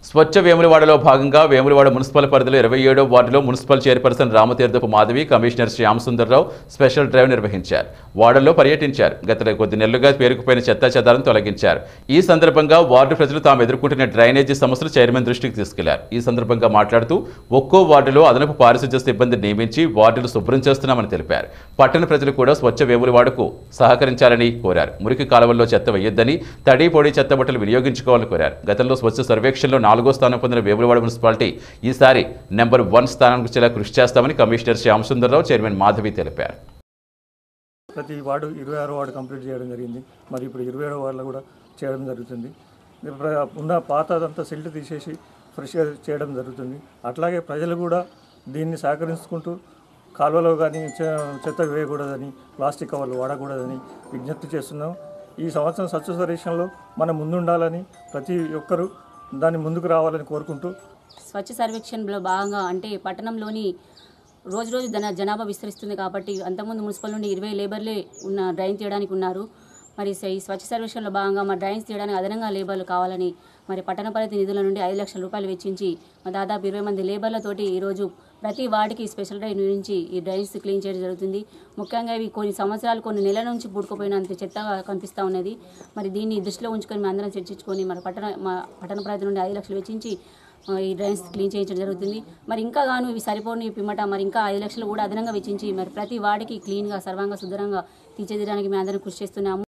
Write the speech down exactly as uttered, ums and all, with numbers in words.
స్వచ్ఛ వేములవాడలో భాగంగా వేములవాడ మున్సిపల్ పరిధిలో ఇరవై ఏడవ వార్డులో municipal chairperson Ramatheerthapu Madhavi, commissioner Shyam Sundarrao special drive నిర్వహించారు. వార్డుల్లో పర్యటించారు. గత కొద్ది నెలలుగా పేరుకుపోయిన చెత్తా చెదారం తొలగించారు. ఈ సందర్భంగా వార్డు ప్రజలు తాము ఎదుర్కొంటున్న డ్రైనేజీ సమస్యలు చైర్మన్ దృష్టికి తీసుకెళ్లారు. ఈ సందర్భంగా మాట్లాడుతూ ఒక్కో వార్డులో అదనపు పారిశుధ్య సిబ్బంది నియమించి వార్డులు శుభ్రం చేస్తున్నామని తెలిపారు. పట్టణ ప్రజలు కూడా స్వచ్ఛ వేములవాడకు సహకరించాలని కోరారు. మురికి కాలువల్లో చెత్త వేయొద్దని, తడి పొడి చెత్త బట్టలు వినియోగించుకోవాలని కోరారు. గతంలో స్వచ్ఛ సర్వేక్షణలో నాలుగో స్థానం పొందిన వేములవాడ మున్సిపాలిటీ ఈసారి నెంబర్ వన్ స్థానానికి వచ్చేలా కృషి చేస్తామని కమిషనర్ శ్యామ్ సుందర్రావు, చైర్మన్ మాధవి తెలిపారు. ప్రతి వార్డు ఇరవై ఆరో వార్డు కంప్లీట్ చేయడం జరిగింది. మరి ఇప్పుడు ఇరవై ఏడో వార్డులో కూడా చేయడం జరుగుతుంది. ఉన్న పాతదంతా సిల్ట్ తీసేసి ఫ్రెష్గా చేయడం జరుగుతుంది. అట్లాగే ప్రజలు కూడా దీన్ని సహకరించుకుంటూ కాలువలో కానీ చెత్త వేయకూడదని, ప్లాస్టిక్ కవర్లు వాడకూడదని విజ్ఞప్తి చేస్తున్నాం. ఈ సంవత్సరం స్వచ్ఛ సర్వేక్షణలో మనం ముందుండాలని, ప్రతి ఒక్కరూ దాన్ని ముందుకు రావాలని కోరుకుంటూ, స్వచ్ఛ సర్వేక్షణలో భాగంగా అంటే పట్టణంలోని రోజు రోజు జన జనాభా విస్తరిస్తుంది కాబట్టి అంతకుముందు మున్సిపల్ నుండి ఇరవై లేబర్లే ఉన్న డ్రైన్ తీయడానికి ఉన్నారు. మరి ఈ స్వచ్ఛ సర్వేక్షణలో భాగంగా మా డ్రైన్స్ తీయడానికి అదనంగా లేబర్లు కావాలని మరి పట్టణ పరిధి నిధుల నుండి ఐదు లక్షల రూపాయలు వెచ్చించి దాదాపు ఇరవై మంది లేబర్లతోటి ఈరోజు ప్రతి వార్డుకి స్పెషల్ డ్రైవ్ నుంచి ఈ డ్రైన్స్ క్లీన్ చేయడం జరుగుతుంది. ముఖ్యంగా ఇవి కొన్ని సంవత్సరాలు కొన్ని నెలల నుంచి పూడుకుపోయినంత చెత్తగా కనిపిస్తూ ఉన్నది. మరి దీన్ని దృష్టిలో ఉంచుకొని మేము అందరం చర్చించుకొని మరి పట్టణ మా పట్టణ పరిధి నుండి ఐదు లక్షలు వెచ్చించి ఈ డ్రైన్స్ క్లీన్ చేయించడం జరుగుతుంది. మరి ఇంకా గాను ఇవి సరిపోని పిమ్మట మరి ఇంకా ఐదు లక్షలు కూడా అదనంగా వెచ్చించి మరి ప్రతి వార్డుకి క్లీన్గా సర్వంగా శుభ్రంగా తీర్చిదిద్దడానికి మేము అందరం కృషి చేస్తున్నాము.